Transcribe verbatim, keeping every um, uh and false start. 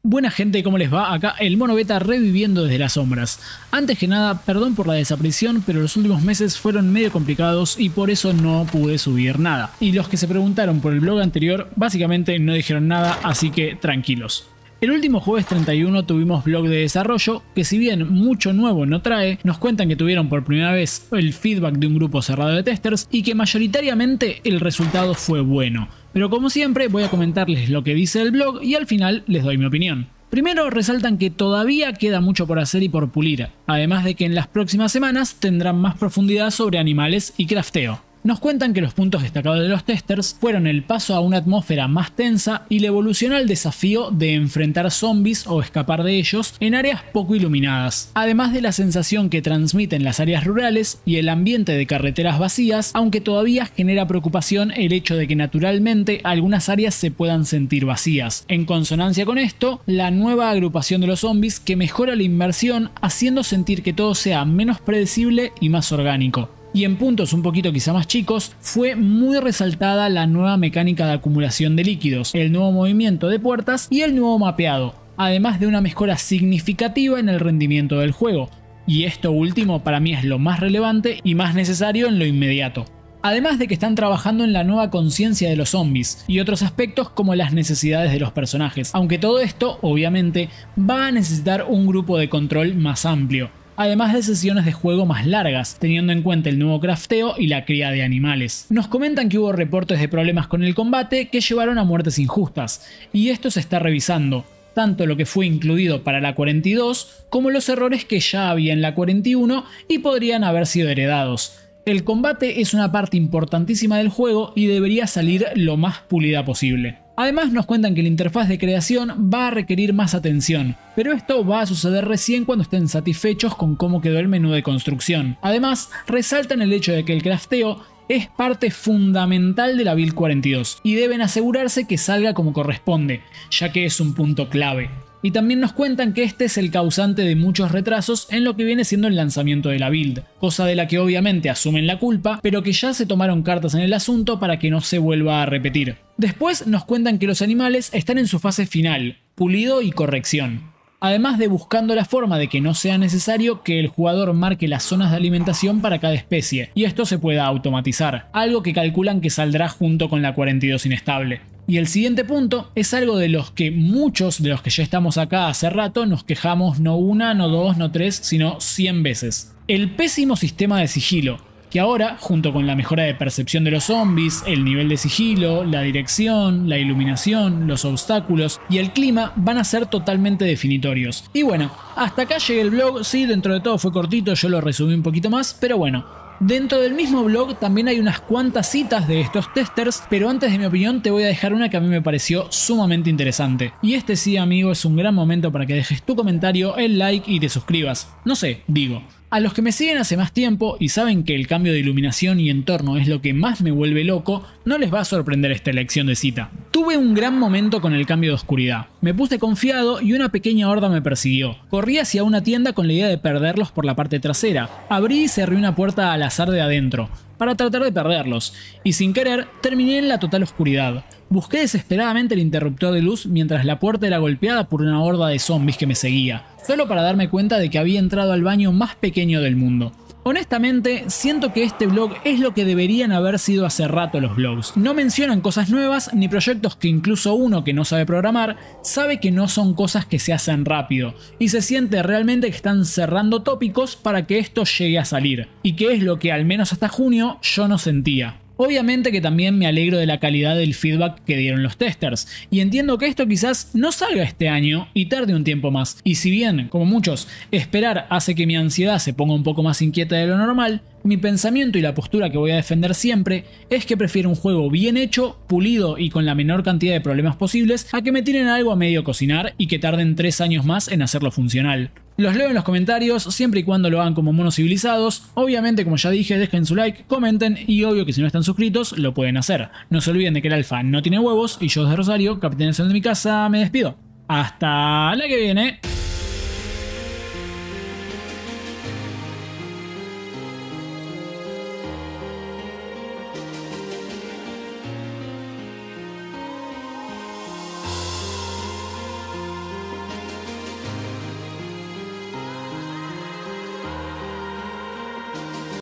Buena gente, ¿cómo les va? Acá el Mono Beta reviviendo desde las sombras. Antes que nada, perdón por la desaparición, pero los últimos meses fueron medio complicados y por eso no pude subir nada. Y los que se preguntaron por el blog anterior, básicamente no dijeron nada, así que tranquilos. El último jueves treinta y uno tuvimos blog de desarrollo, que si bien mucho nuevo no trae, nos cuentan que tuvieron por primera vez el feedback de un grupo cerrado de testers y que mayoritariamente el resultado fue bueno. Pero como siempre voy a comentarles lo que dice el blog y al final les doy mi opinión. Primero resaltan que todavía queda mucho por hacer y por pulir, además de que en las próximas semanas tendrán más profundidad sobre animales y crafteo. Nos cuentan que los puntos destacados de los testers fueron el paso a una atmósfera más tensa y la evolución al desafío de enfrentar zombies o escapar de ellos en áreas poco iluminadas, además de la sensación que transmiten las áreas rurales y el ambiente de carreteras vacías, aunque todavía genera preocupación el hecho de que naturalmente algunas áreas se puedan sentir vacías. En consonancia con esto, la nueva agrupación de los zombies que mejora la inmersión haciendo sentir que todo sea menos predecible y más orgánico. Y en puntos un poquito quizá más chicos, fue muy resaltada la nueva mecánica de acumulación de líquidos, el nuevo movimiento de puertas y el nuevo mapeado, además de una mejora significativa en el rendimiento del juego. Y esto último para mí es lo más relevante y más necesario en lo inmediato. Además de que están trabajando en la nueva conciencia de los zombies y otros aspectos como las necesidades de los personajes, aunque todo esto obviamente va a necesitar un grupo de control más amplio. Además de sesiones de juego más largas, teniendo en cuenta el nuevo crafteo y la cría de animales. Nos comentan que hubo reportes de problemas con el combate que llevaron a muertes injustas, y esto se está revisando, tanto lo que fue incluido para la cuarenta y dos como los errores que ya había en la cuarenta y uno y podrían haber sido heredados. El combate es una parte importantísima del juego y debería salir lo más pulida posible. Además nos cuentan que la interfaz de creación va a requerir más atención, pero esto va a suceder recién cuando estén satisfechos con cómo quedó el menú de construcción. Además, resaltan el hecho de que el crafteo es parte fundamental de la build cuarenta y dos y deben asegurarse que salga como corresponde, ya que es un punto clave. Y también nos cuentan que este es el causante de muchos retrasos en lo que viene siendo el lanzamiento de la build, cosa de la que obviamente asumen la culpa, pero que ya se tomaron cartas en el asunto para que no se vuelva a repetir. Después nos cuentan que los animales están en su fase final, pulido y corrección. Además de buscando la forma de que no sea necesario que el jugador marque las zonas de alimentación para cada especie, y esto se pueda automatizar, algo que calculan que saldrá junto con la cuarenta y dos inestable. Y el siguiente punto es algo de los que muchos de los que ya estamos acá hace rato nos quejamos no una, no dos, no tres, sino cien veces. El pésimo sistema de sigilo, que ahora, junto con la mejora de percepción de los zombies, el nivel de sigilo, la dirección, la iluminación, los obstáculos y el clima van a ser totalmente definitorios. Y bueno, hasta acá llegué el blog, sí, dentro de todo fue cortito, yo lo resumí un poquito más, pero bueno. Dentro del mismo blog también hay unas cuantas citas de estos testers, pero antes de mi opinión te voy a dejar una que a mí me pareció sumamente interesante. Y este sí, amigo, es un gran momento para que dejes tu comentario, el like y te suscribas. No sé, digo. A los que me siguen hace más tiempo y saben que el cambio de iluminación y entorno es lo que más me vuelve loco, no les va a sorprender esta elección de cita. Tuve un gran momento con el cambio de oscuridad. Me puse confiado y una pequeña horda me persiguió. Corrí hacia una tienda con la idea de perderlos por la parte trasera. Abrí y cerré una puerta al azar de adentro, para tratar de perderlos, y sin querer terminé en la total oscuridad. Busqué desesperadamente el interruptor de luz mientras la puerta era golpeada por una horda de zombies que me seguía, solo para darme cuenta de que había entrado al baño más pequeño del mundo. Honestamente, siento que este blog es lo que deberían haber sido hace rato los blogs. No mencionan cosas nuevas ni proyectos que incluso uno que no sabe programar sabe que no son cosas que se hacen rápido, y se siente realmente que están cerrando tópicos para que esto llegue a salir, y que es lo que al menos hasta junio yo no sentía. Obviamente que también me alegro de la calidad del feedback que dieron los testers, y entiendo que esto quizás no salga este año y tarde un tiempo más, y si bien, como muchos, esperar hace que mi ansiedad se ponga un poco más inquieta de lo normal, mi pensamiento y la postura que voy a defender siempre es que prefiero un juego bien hecho, pulido y con la menor cantidad de problemas posibles a que me tiren algo a medio cocinar y que tarden tres años más en hacerlo funcional. Los leo en los comentarios, siempre y cuando lo hagan como monos civilizados. Obviamente, como ya dije, dejen su like, comenten y obvio que si no están suscritos, lo pueden hacer. No se olviden de que el alfa no tiene huevos y yo desde Rosario, capitán de mi casa, me despido. Hasta la que viene.